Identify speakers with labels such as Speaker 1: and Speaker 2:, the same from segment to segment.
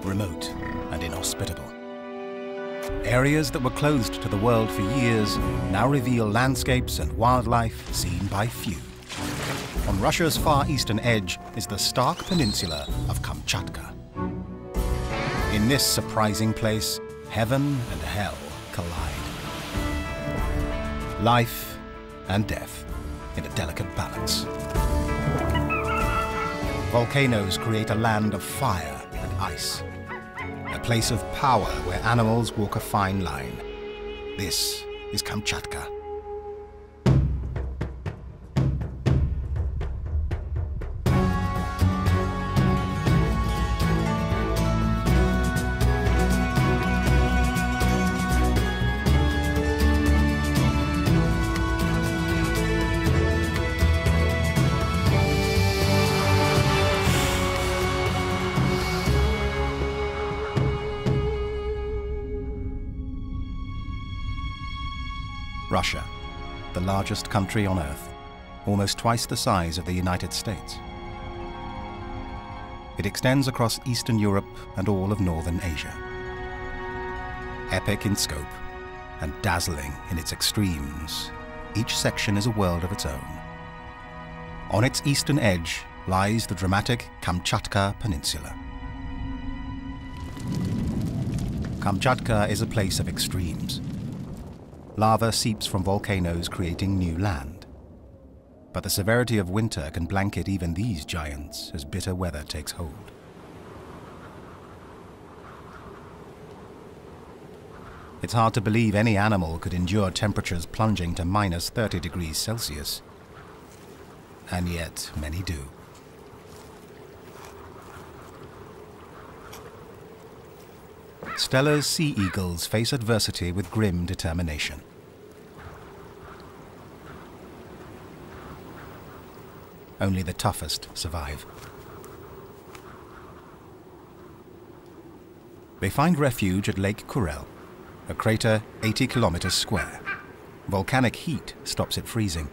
Speaker 1: remote and inhospitable. Areas that were closed to the world for years now reveal landscapes and wildlife seen by few. On Russia's far eastern edge is the stark peninsula of Kamchatka. In this surprising place, heaven and hell collide. Life and death in a delicate balance. Volcanoes create a land of fire and ice. A place of power where animals walk a fine line. This is Kamchatka. Russia, the largest country on Earth, almost twice the size of the United States. It extends across Eastern Europe and all of Northern Asia. Epic in scope and dazzling in its extremes, each section is a world of its own. On its eastern edge lies the dramatic Kamchatka Peninsula. Kamchatka is a place of extremes. Lava seeps from volcanoes, creating new land. But the severity of winter can blanket even these giants as bitter weather takes hold. It's hard to believe any animal could endure temperatures plunging to minus 30 degrees Celsius. And yet, many do. Steller's sea eagles face adversity with grim determination. Only the toughest survive. They find refuge at Lake Kurel, a crater 80 kilometers square. Volcanic heat stops it freezing.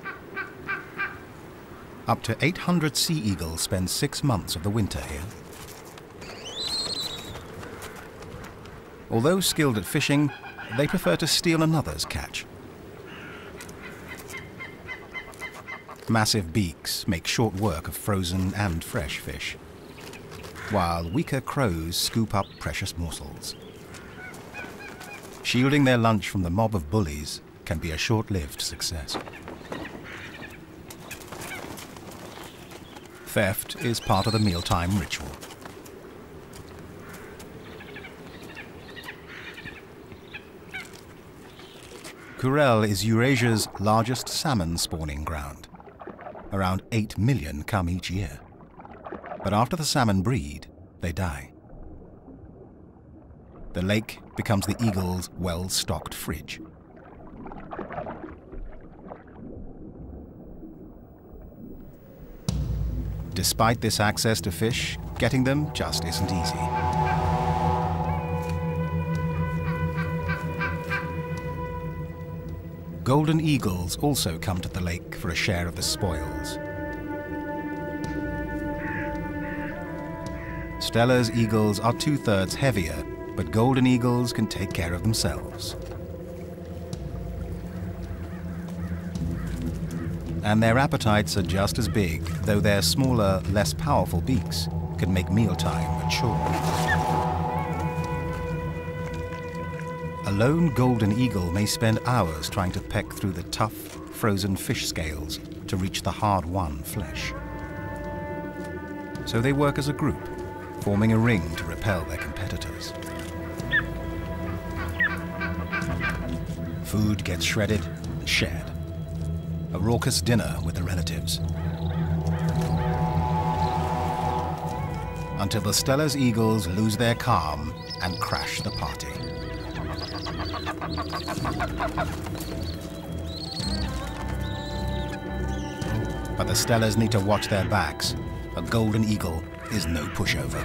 Speaker 1: Up to 800 sea eagles spend 6 months of the winter here. Although skilled at fishing, they prefer to steal another's catch. Massive beaks make short work of frozen and fresh fish, while weaker crows scoop up precious morsels. Shielding their lunch from the mob of bullies can be a short-lived success. Theft is part of the mealtime ritual. Kurel is Eurasia's largest salmon spawning ground. Around 8 million come each year. But after the salmon breed, they die. The lake becomes the eagle's well-stocked fridge. Despite this access to fish, getting them just isn't easy. Golden eagles also come to the lake for a share of the spoils. Steller's eagles are 2/3 heavier, but golden eagles can take care of themselves. And their appetites are just as big, though their smaller, less powerful beaks can make mealtime a chore. A lone golden eagle may spend hours trying to peck through the tough, frozen fish scales to reach the hard-won flesh. So they work as a group, forming a ring to repel their competitors. Food gets shredded and shared. A raucous dinner with the relatives. Until the Steller's eagles lose their calm and crash the party. But the Stellers need to watch their backs. A golden eagle is no pushover.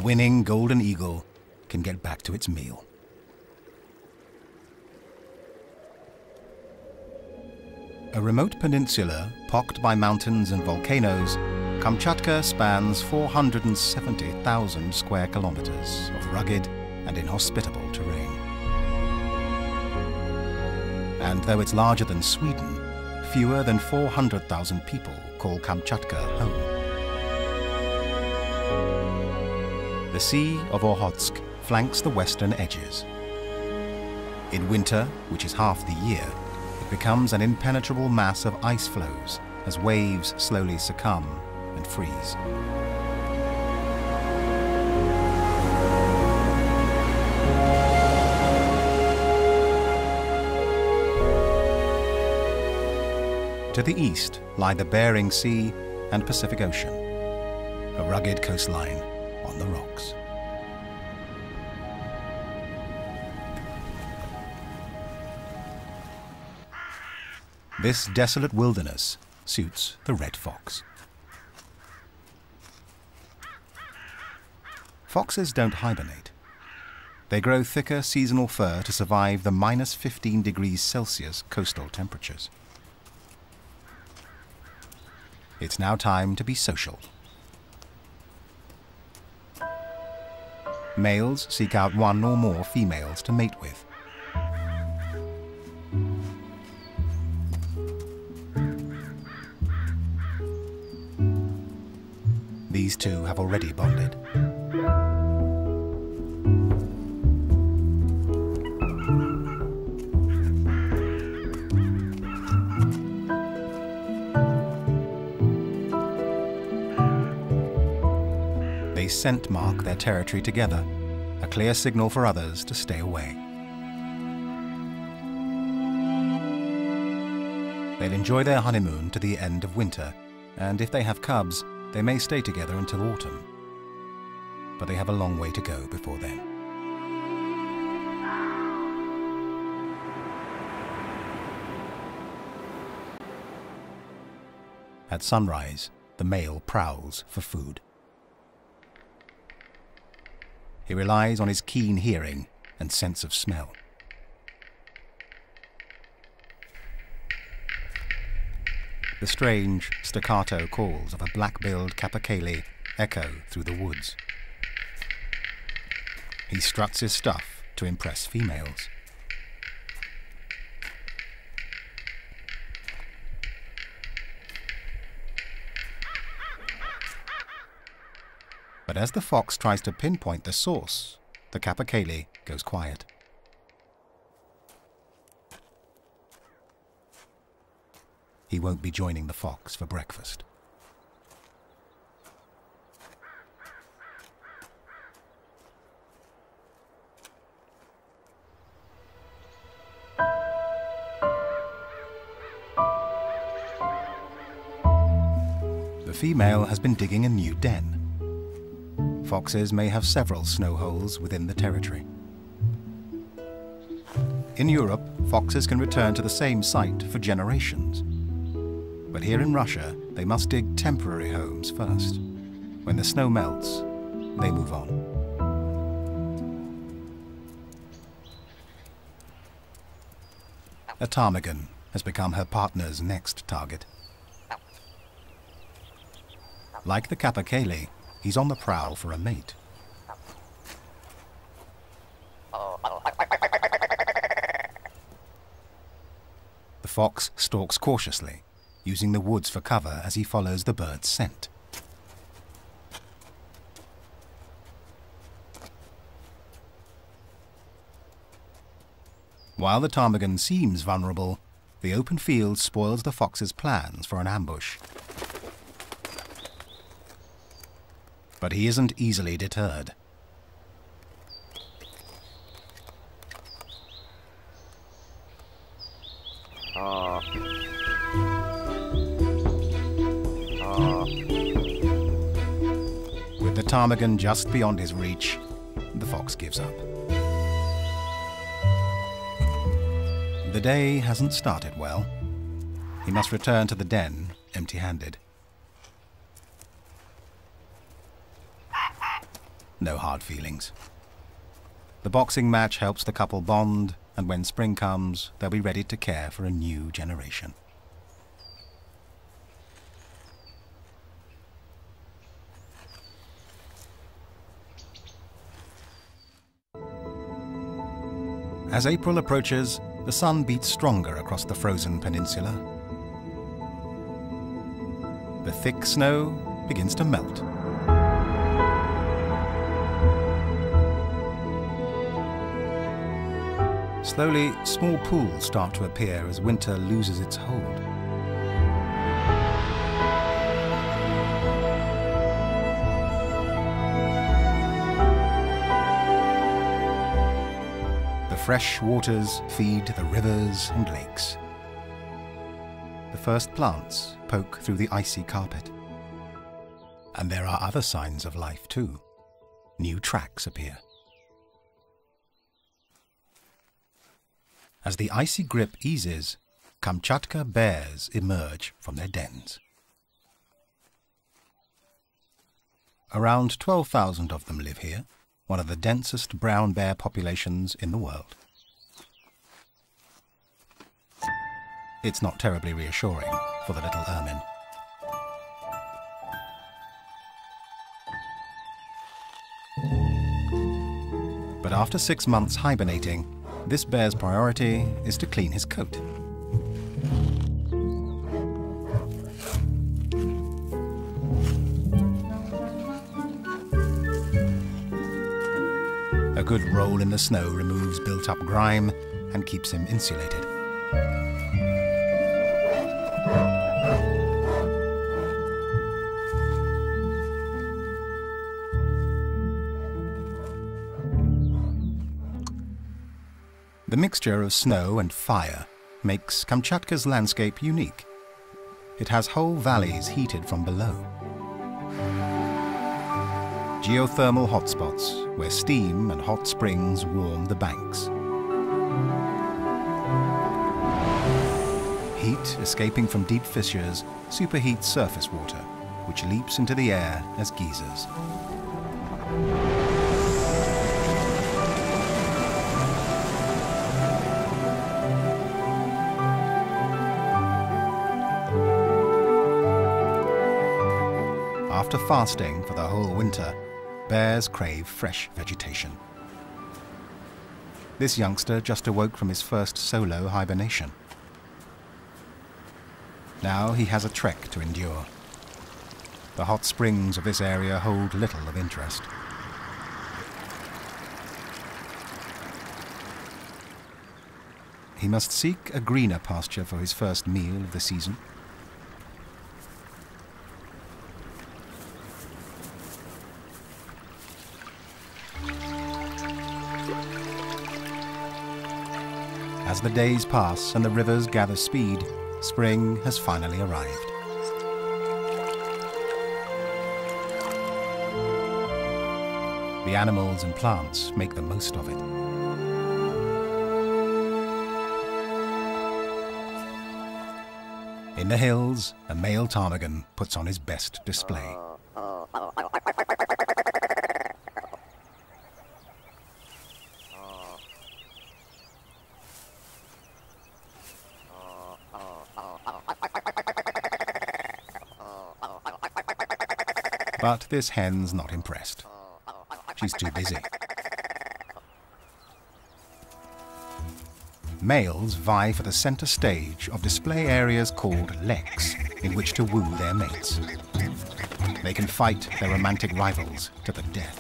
Speaker 1: winning golden eagle can get back to its meal. A remote peninsula pocked by mountains and volcanoes, Kamchatka spans 470,000 square kilometers of rugged and inhospitable terrain. And though it's larger than Sweden, fewer than 400,000 people call Kamchatka home. The Sea of Okhotsk flanks the western edges. In winter, which is half the year, it becomes an impenetrable mass of ice floes as waves slowly succumb and freeze. To the east lie the Bering Sea and Pacific Ocean, a rugged coastline on the rocks. This desolate wilderness suits the red fox. Foxes don't hibernate. They grow thicker seasonal fur to survive the minus 15 degrees Celsius coastal temperatures. It's now time to be social. Males seek out one or more females to mate with. These two have already bonded. They scent mark their territory together, a clear signal for others to stay away. They'll enjoy their honeymoon to the end of winter, and if they have cubs, they may stay together until autumn. But they have a long way to go before then. At sunrise, the male prowls for food. He relies on his keen hearing and sense of smell. The strange staccato calls of a black-billed capercaillie echo through the woods. He struts his stuff to impress females. But as the fox tries to pinpoint the source, the capercaillie goes quiet. He won't be joining the fox for breakfast. The female has been digging a new den. Foxes may have several snow holes within the territory. In Europe, foxes can return to the same site for generations. But here in Russia, they must dig temporary homes first. When the snow melts, they move on. A ptarmigan has become her partner's next target. Like the capercaillie, he's on the prowl for a mate. The fox stalks cautiously, using the woods for cover as he follows the bird's scent. While the ptarmigan seems vulnerable, the open field spoils the fox's plans for an ambush. But he isn't easily deterred. With the ptarmigan just beyond his reach, the fox gives up. The day hasn't started well. He must return to the den empty-handed. no hard feelings. The boxing match helps the couple bond, and when spring comes, they'll be ready to care for a new generation. As April approaches, the sun beats stronger across the frozen peninsula. The thick snow begins to melt. Slowly, small pools start to appear as winter loses its hold. The fresh waters feed the rivers and lakes. The first plants poke through the icy carpet. And there are other signs of life too. New tracks appear. As the icy grip eases, Kamchatka bears emerge from their dens. Around 12,000 of them live here, one of the densest brown bear populations in the world. It's not terribly reassuring for the little ermine. But after 6 months hibernating, this bear's priority is to clean his coat. A good roll in the snow removes built-up grime and keeps him insulated. The mixture of snow and fire makes Kamchatka's landscape unique. It has whole valleys heated from below. Geothermal hotspots where steam and hot springs warm the banks. Heat escaping from deep fissures superheats surface water, which leaps into the air as geysers. After fasting for the whole winter, bears crave fresh vegetation. This youngster just awoke from his first solo hibernation. Now he has a trek to endure. The hot springs of this area hold little of interest. He must seek a greener pasture for his first meal of the season. As the days pass and the rivers gather speed, spring has finally arrived. The animals and plants make the most of it. In the hills, a male ptarmigan puts on his best display. But this hen's not impressed. She's too busy. Males vie for the center stage of display areas called leks, in which to woo their mates. They can fight their romantic rivals to the death.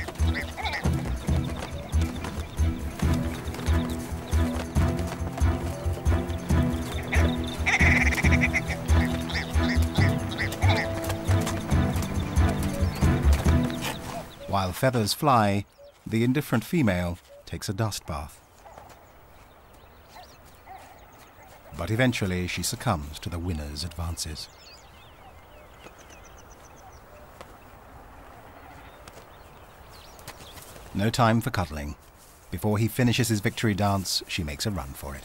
Speaker 1: While feathers fly, the indifferent female takes a dust bath. But eventually she succumbs to the winner's advances. No time for cuddling. Before he finishes his victory dance, she makes a run for it.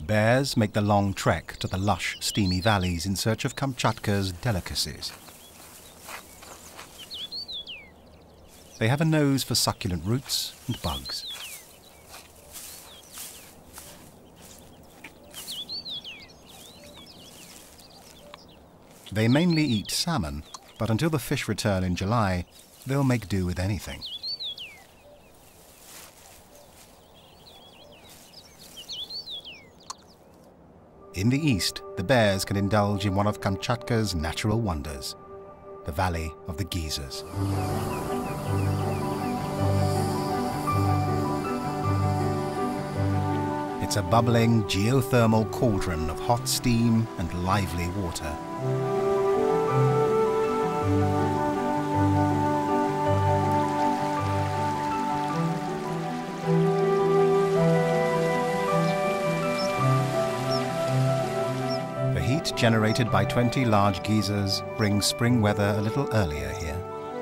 Speaker 1: Bears make the long trek to the lush, steamy valleys in search of Kamchatka's delicacies. They have a nose for succulent roots and bugs. They mainly eat salmon, but until the fish return in July, they'll make do with anything. In the east, the bears can indulge in one of Kamchatka's natural wonders, the Valley of the Geysers. It's a bubbling geothermal cauldron of hot steam and lively water. The heat generated by 20 large geysers brings spring weather a little earlier here.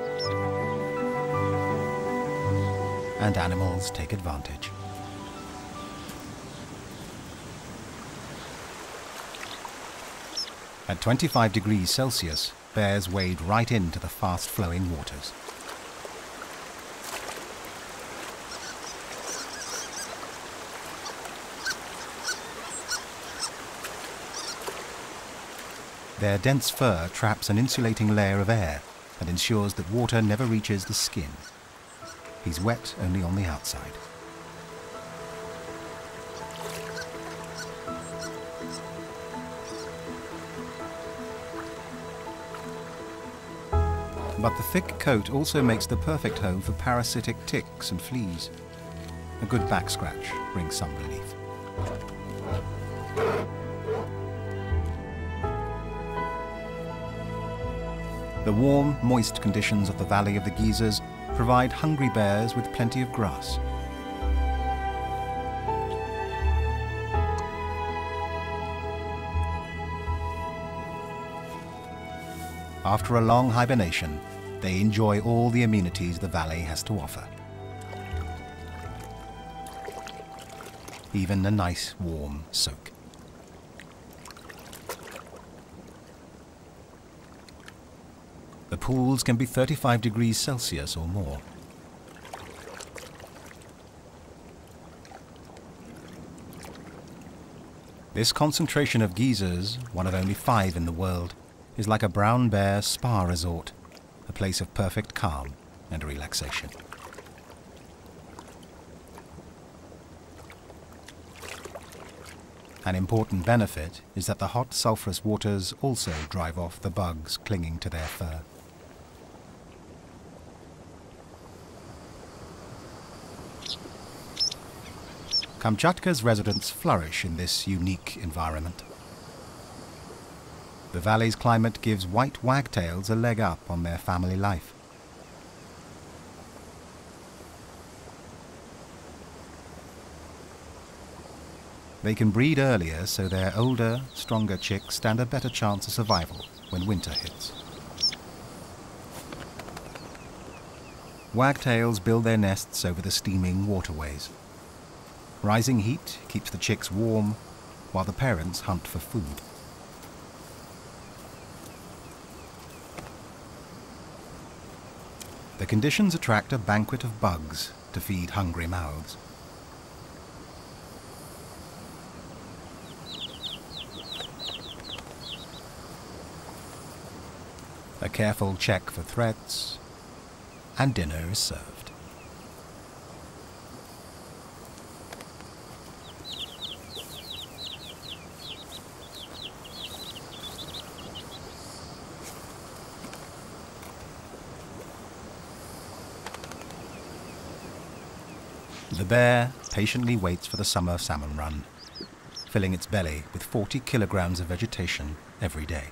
Speaker 1: And animals take advantage. At 25 degrees Celsius, bears wade right into the fast-flowing waters. Their dense fur traps an insulating layer of air and ensures that water never reaches the skin. He's wet only on the outside. But the thick coat also makes the perfect home for parasitic ticks and fleas. A good back scratch brings some relief. The warm, moist conditions of the Valley of the Geysers provide hungry bears with plenty of grass. After a long hibernation, they enjoy all the amenities the valley has to offer. Even a nice warm soak. The pools can be 35 degrees Celsius or more. This concentration of geysers, one of only 5 in the world, is like a brown bear spa resort, a place of perfect calm and relaxation. An important benefit is that the hot sulphurous waters also drive off the bugs clinging to their fur. Kamchatka's residents flourish in this unique environment. The valley's climate gives white wagtails a leg up on their family life. They can breed earlier, so their older, stronger chicks stand a better chance of survival when winter hits. Wagtails build their nests over the steaming waterways. Rising heat keeps the chicks warm, while the parents hunt for food. The conditions attract a banquet of bugs to feed hungry mouths. A careful check for threats, and dinner is served. The bear patiently waits for the summer salmon run, filling its belly with 40 kilograms of vegetation every day.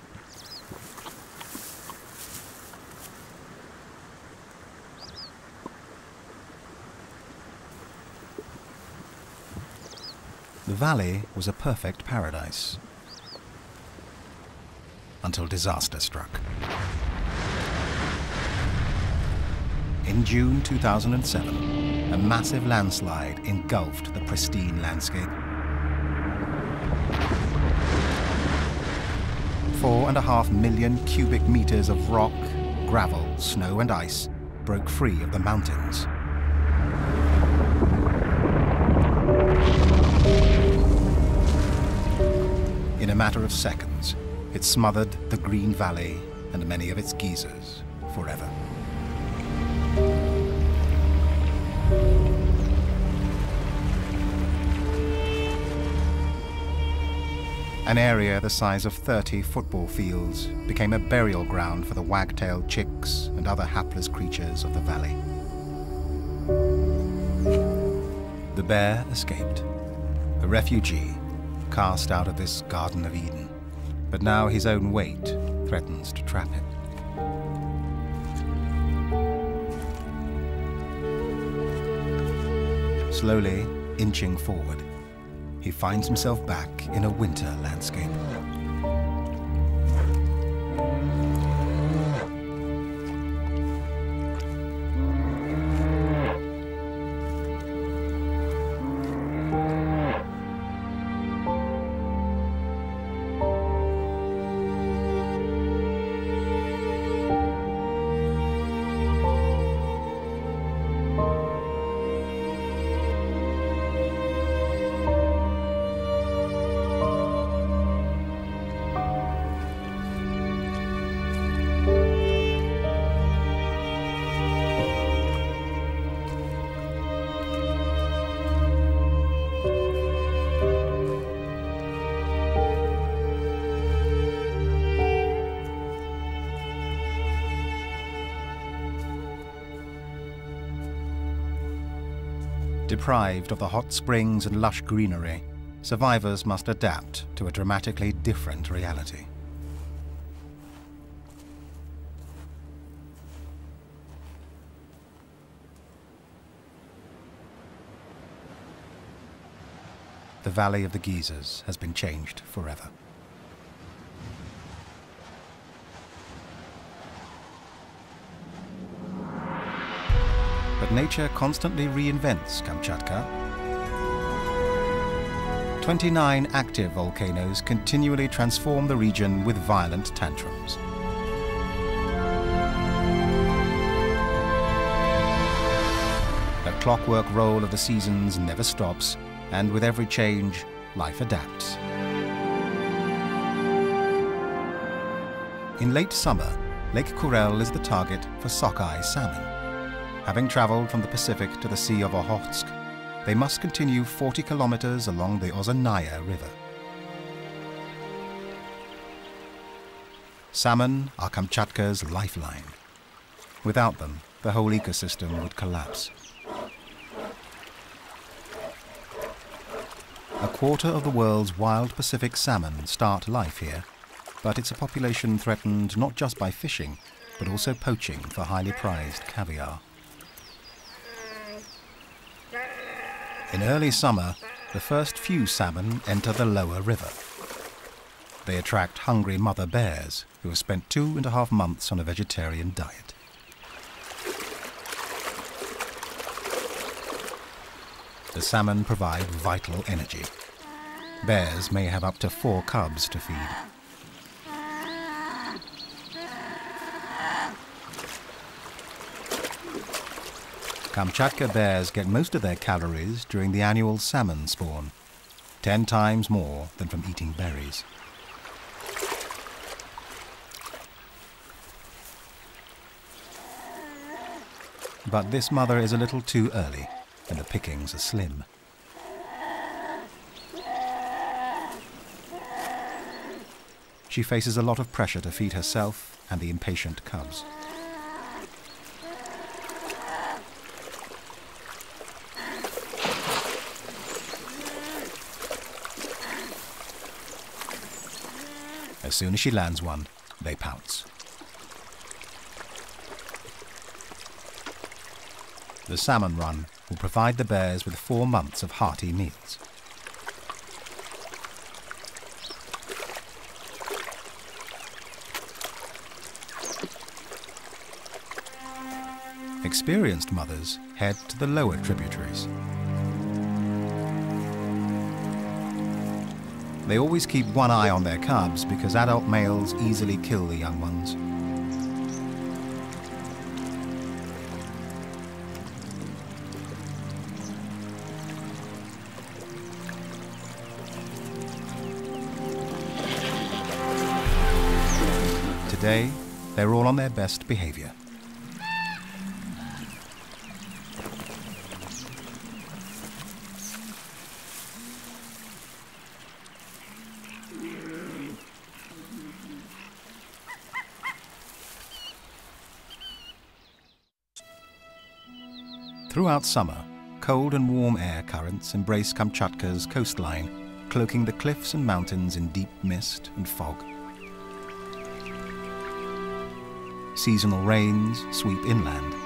Speaker 1: The valley was a perfect paradise, until disaster struck. In June 2007, a massive landslide engulfed the pristine landscape. 4.5 million cubic meters of rock, gravel, snow and ice broke free of the mountains. In a matter of seconds, it smothered the Green Valley and many of its geysers forever. An area the size of 30 football fields became a burial ground for the wag-tailed chicks and other hapless creatures of the valley. The bear escaped, a refugee cast out of this Garden of Eden, but now his own weight threatens to trap him. Slowly inching forward, he finds himself back in a winter landscape. Deprived of the hot springs and lush greenery, survivors must adapt to a dramatically different reality. The Valley of the Geysers has been changed forever. But nature constantly reinvents Kamchatka. 29 active volcanoes continually transform the region with violent tantrums. The clockwork roll of the seasons never stops, and with every change, life adapts. In late summer, Lake Kurel is the target for sockeye salmon. Having traveled from the Pacific to the Sea of Okhotsk, they must continue 40 kilometers along the Ozernaya River. Salmon are Kamchatka's lifeline. Without them, the whole ecosystem would collapse. A quarter of the world's wild Pacific salmon start life here, but it's a population threatened not just by fishing, but also poaching for highly prized caviar. In early summer, the first few salmon enter the lower river. They attract hungry mother bears who have spent 2.5 months on a vegetarian diet. The salmon provide vital energy. Bears may have up to 4 cubs to feed. Kamchatka bears get most of their calories during the annual salmon spawn, 10 times more than from eating berries. But this mother is a little too early, and the pickings are slim. She faces a lot of pressure to feed herself and the impatient cubs. As soon as she lands one, they pounce. The salmon run will provide the bears with 4 months of hearty meals. Experienced mothers head to the lower tributaries. They always keep one eye on their cubs because adult males easily kill the young ones. Today, they're all on their best behavior. Throughout summer, cold and warm air currents embrace Kamchatka's coastline, cloaking the cliffs and mountains in deep mist and fog. Seasonal rains sweep inland.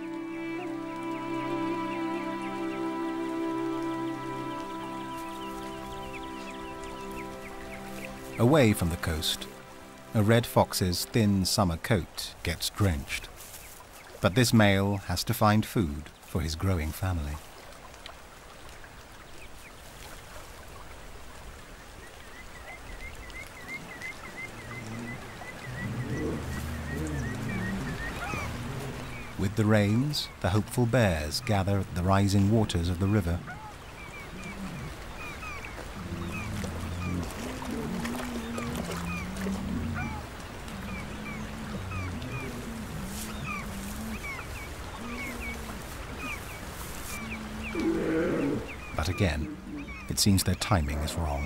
Speaker 1: Away from the coast, a red fox's thin summer coat gets drenched. But this male has to find food for his growing family. With the rains, the hopeful bears gather at the rising waters of the river. But again, it seems their timing is wrong.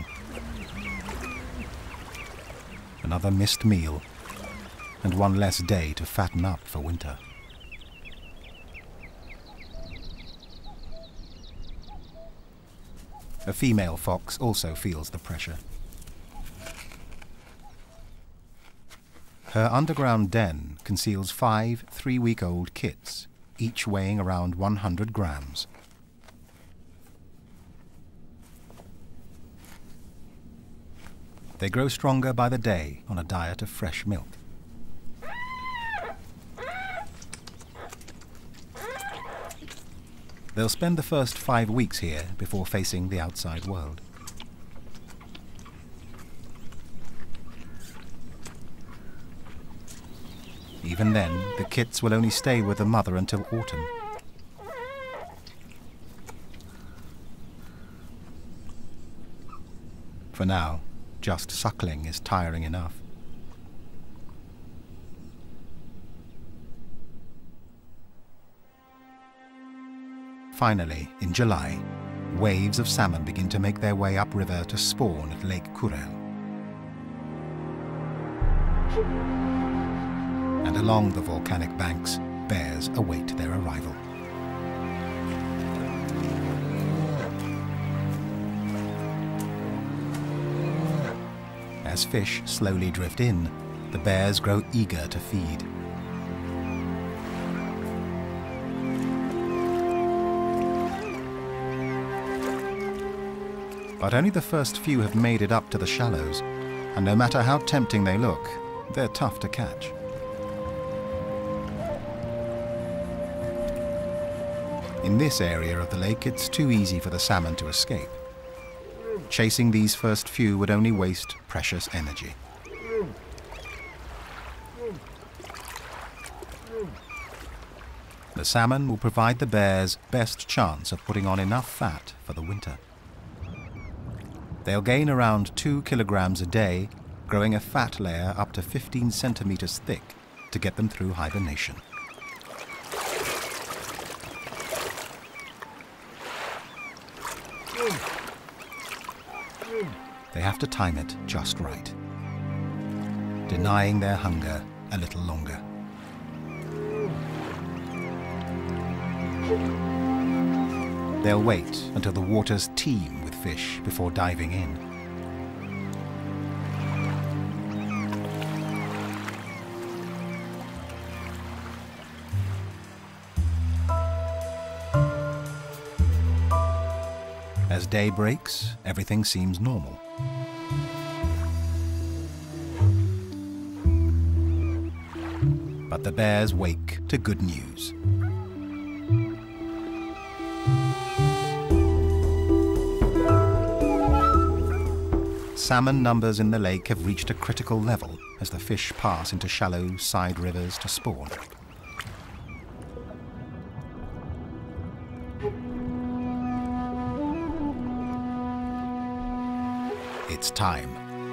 Speaker 1: Another missed meal, and one less day to fatten up for winter. A female fox also feels the pressure. Her underground den conceals 5 3-week-old kits, each weighing around 100 grams. They grow stronger by the day on a diet of fresh milk. They'll spend the first 5 weeks here before facing the outside world. Even then, the kits will only stay with the mother until autumn. For now, just suckling is tiring enough. Finally, in July, waves of salmon begin to make their way upriver to spawn at Lake Kurel. And along the volcanic banks, bears await their arrival. As fish slowly drift in, the bears grow eager to feed. But only the first few have made it up to the shallows, and no matter how tempting they look, they're tough to catch. In this area of the lake, it's too easy for the salmon to escape. Chasing these first few would only waste precious energy. The salmon will provide the bears' best chance of putting on enough fat for the winter. They'll gain around 2 kilograms a day, growing a fat layer up to 15 centimeters thick to get them through hibernation. They have to time it just right, denying their hunger a little longer. They'll wait until the waters teem with fish before diving in. As day breaks, everything seems normal. But the bears wake to good news. salmon numbers in the lake have reached a critical level as the fish pass into shallow side rivers to spawn. It's time.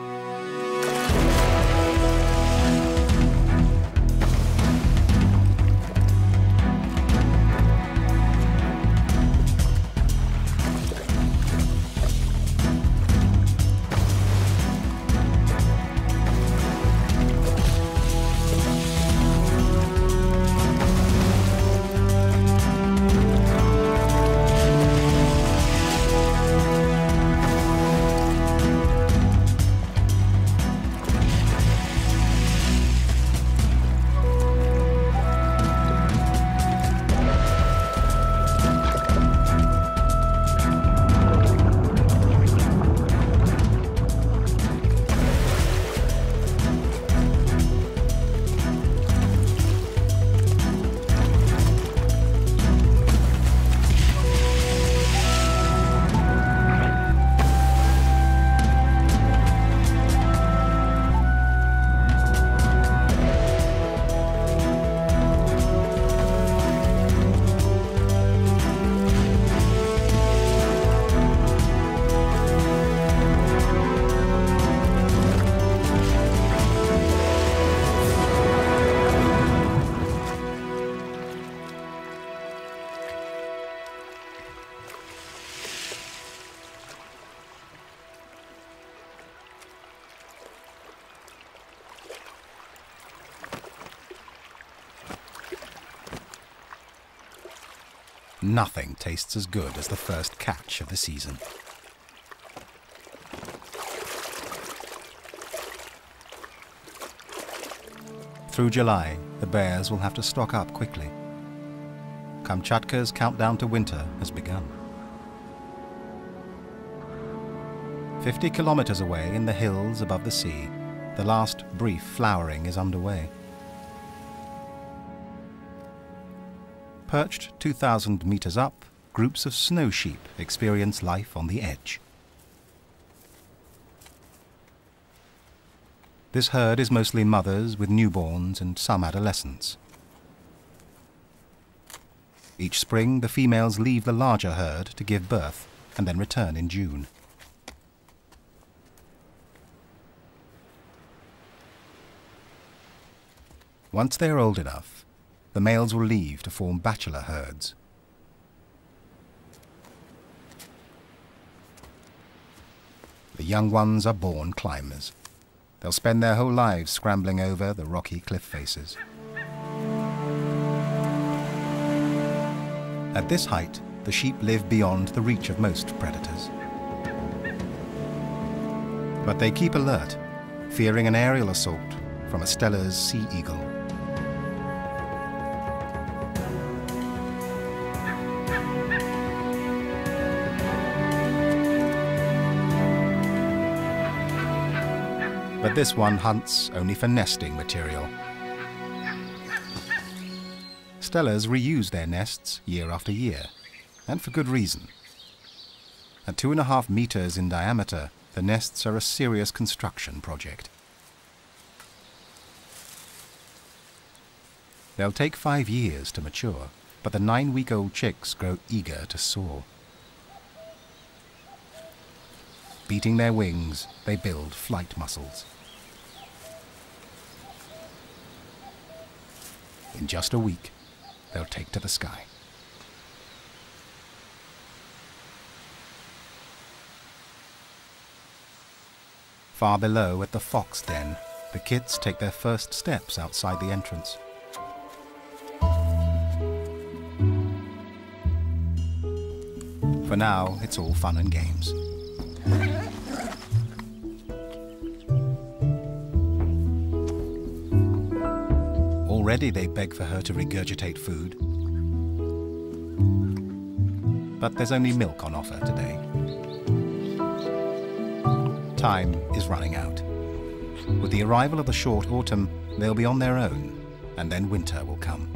Speaker 1: Nothing tastes as good as the first catch of the season. Through July, the bears will have to stock up quickly. Kamchatka's countdown to winter has begun. 50 kilometers away in the hills above the sea, the last brief flowering is underway. Perched 2,000 meters up, groups of snow sheep experience life on the edge. This herd is mostly mothers with newborns and some adolescents. Each spring, the females leave the larger herd to give birth and then return in June. Once they are old enough, the males will leave to form bachelor herds. The young ones are born climbers. They'll spend their whole lives scrambling over the rocky cliff faces. At this height, the sheep live beyond the reach of most predators. But they keep alert, fearing an aerial assault from a Steller's sea eagle. But this one hunts only for nesting material. Stellers reuse their nests year after year, and for good reason. At 2.5 meters in diameter, the nests are a serious construction project. They'll take 5 years to mature, but the 9-week-old chicks grow eager to soar. Beating their wings, they build flight muscles. In just a week, they'll take to the sky. Far below at the fox den, the kits take their first steps outside the entrance. For now, it's all fun and games. Already they beg for her to regurgitate food. But there's only milk on offer today. Time is running out. With the arrival of the short autumn, they'll be on their own, and then winter will come.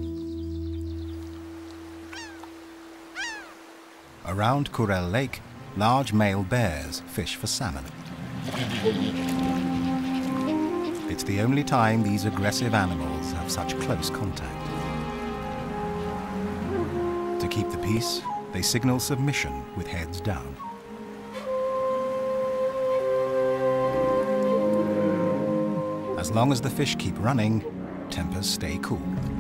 Speaker 1: Around Kurel Lake, large male bears fish for salmon. It's the only time these aggressive animals have such close contact. To keep the peace, they signal submission with heads down. As long as the fish keep running, tempers stay cool.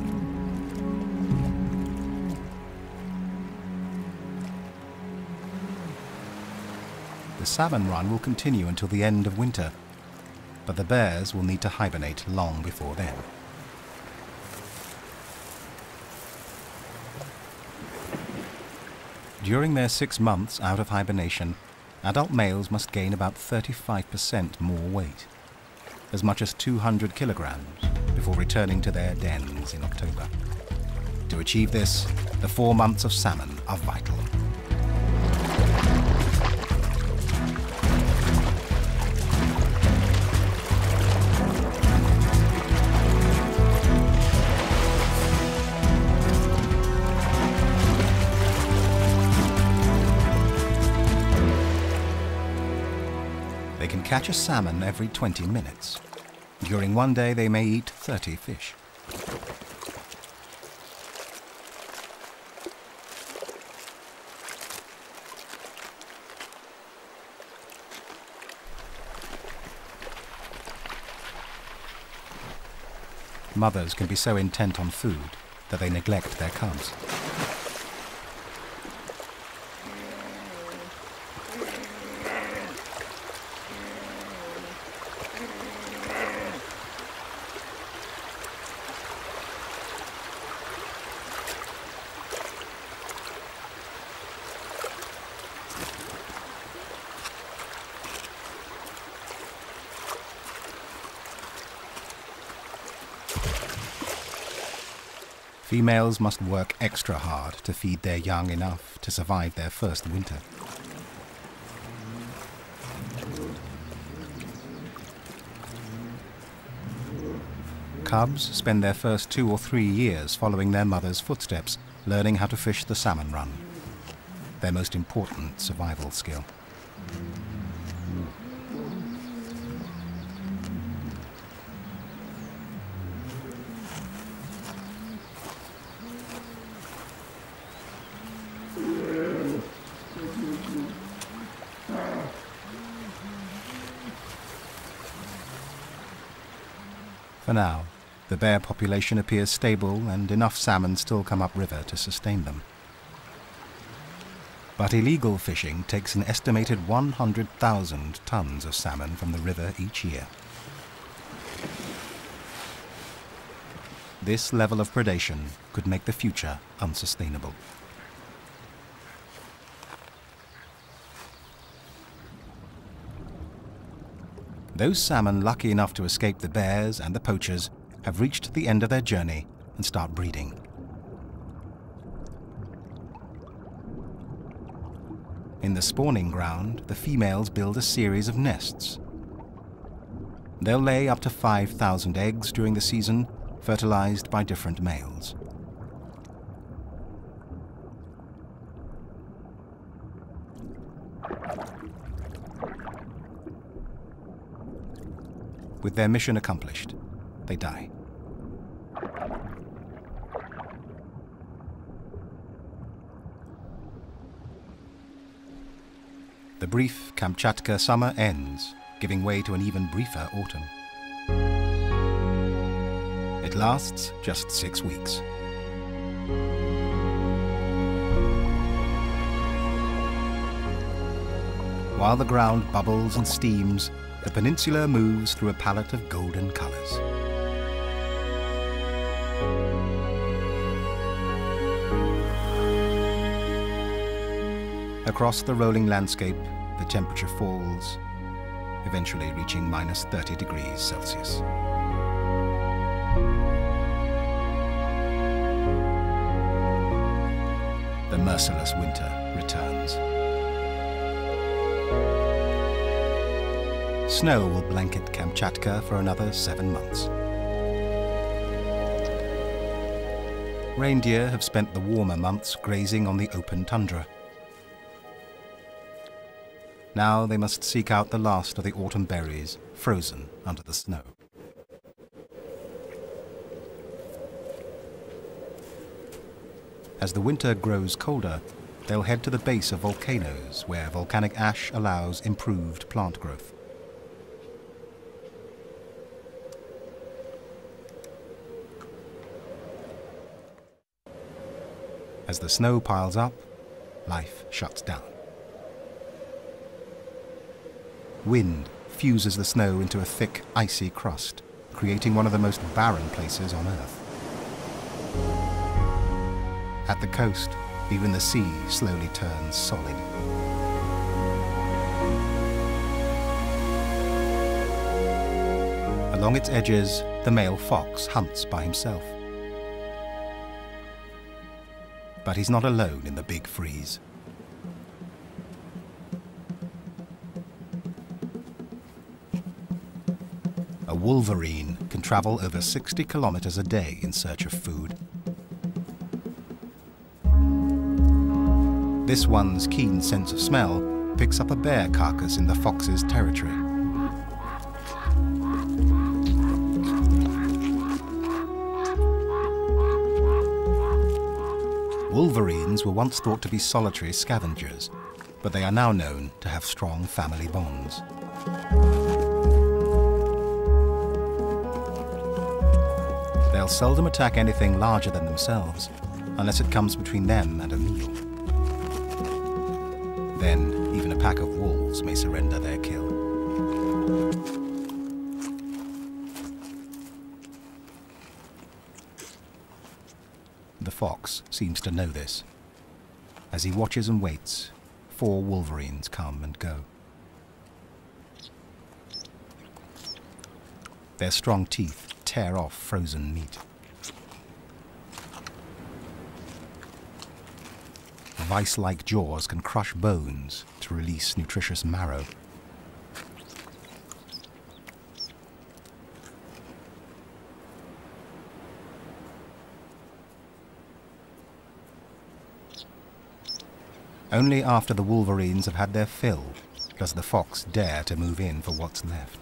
Speaker 1: The salmon run will continue until the end of winter, but the bears will need to hibernate long before then. During their 6 months out of hibernation, adult males must gain about 35% more weight, as much as 200 kilograms, before returning to their dens in October. To achieve this, the 4 months of salmon are vital. They can catch a salmon every 20 minutes. During one day, they may eat 30 fish. Mothers can be so intent on food that they neglect their cubs. Females must work extra hard to feed their young enough to survive their first winter. Cubs spend their first 2 or 3 years following their mother's footsteps, learning how to fish the salmon run, their most important survival skill. For now, the bear population appears stable and enough salmon still come upriver to sustain them. But illegal fishing takes an estimated 100,000 tons of salmon from the river each year. This level of predation could make the future unsustainable. Those salmon lucky enough to escape the bears and the poachers have reached the end of their journey and start breeding. In the spawning ground, the females build a series of nests. They'll lay up to 5,000 eggs during the season, fertilized by different males. With their mission accomplished, they die. The brief Kamchatka summer ends, giving way to an even briefer autumn. It lasts just 6 weeks. While the ground bubbles and steams, the peninsula moves through a palette of golden colors. Across the rolling landscape, the temperature falls, eventually reaching minus 30 degrees Celsius. The merciless winter returns. Snow will blanket Kamchatka for another 7 months. Reindeer have spent the warmer months grazing on the open tundra. Now they must seek out the last of the autumn berries, frozen under the snow. As the winter grows colder, they'll head to the base of volcanoes where volcanic ash allows improved plant growth. As the snow piles up, life shuts down. Wind fuses the snow into a thick, icy crust, creating one of the most barren places on Earth. At the coast, even the sea slowly turns solid. Along its edges, the male fox hunts by himself. But he's not alone in the big freeze. A wolverine can travel over 60 kilometers a day in search of food. This one's keen sense of smell picks up a bear carcass in the fox's territory. Wolverines were once thought to be solitary scavengers, but they are now known to have strong family bonds. They'll seldom attack anything larger than themselves, unless it comes between them and a meal. Then, even a pack of wolves may surrender their kill. The fox seems to know this. As he watches and waits, 4 wolverines come and go. Their strong teeth tear off frozen meat. Vice-like jaws can crush bones to release nutritious marrow. Only after the wolverines have had their fill does the fox dare to move in for what's left.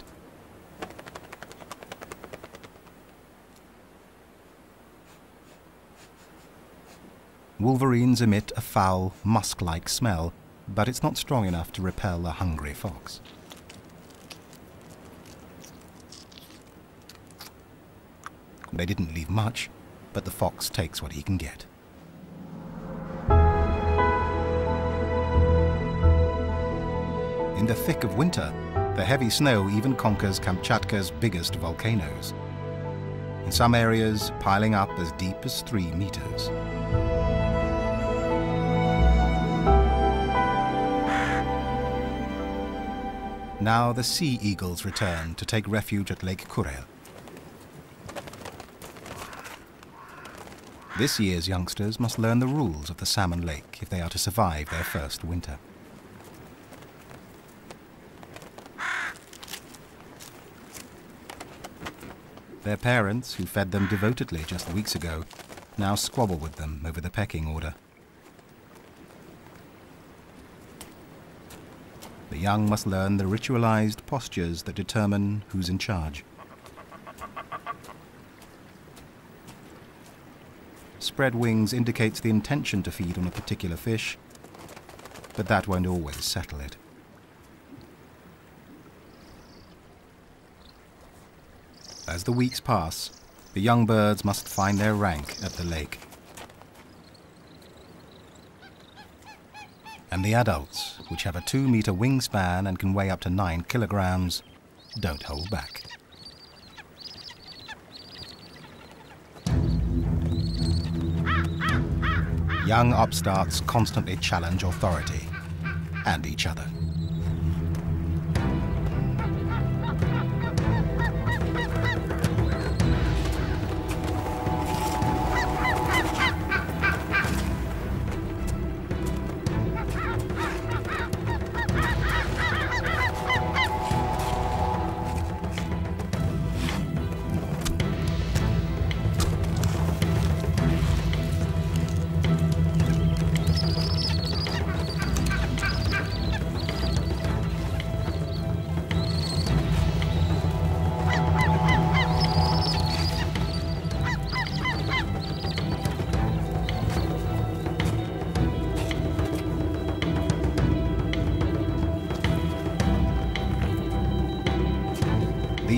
Speaker 1: Wolverines emit a foul, musk-like smell, but it's not strong enough to repel a hungry fox. They didn't leave much, but the fox takes what he can get. In the thick of winter, the heavy snow even conquers Kamchatka's biggest volcanoes. In some areas, piling up as deep as 3 meters. Now the sea eagles return to take refuge at Lake Kurel. This year's youngsters must learn the rules of the salmon lake if they are to survive their first winter. Their parents, who fed them devotedly just weeks ago, now squabble with them over the pecking order. The young must learn the ritualized postures that determine who's in charge. Spread wings indicates the intention to feed on a particular fish, but that won't always settle it. As the weeks pass, the young birds must find their rank at the lake. And the adults, which have a 2-meter wingspan and can weigh up to 9 kilograms, don't hold back. Young upstarts constantly challenge authority and each other.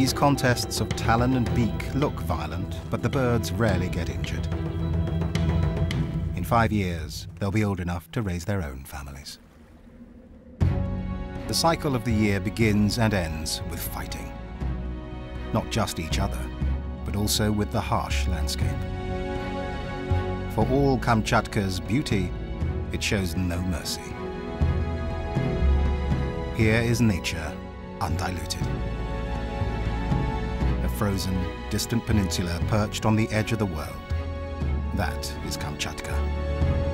Speaker 1: These contests of talon and beak look violent, but the birds rarely get injured. In 5 years, they'll be old enough to raise their own families. The cycle of the year begins and ends with fighting. Not just each other, but also with the harsh landscape. For all Kamchatka's beauty, it shows no mercy. Here is nature undiluted. A frozen, distant peninsula perched on the edge of the world. That is Kamchatka.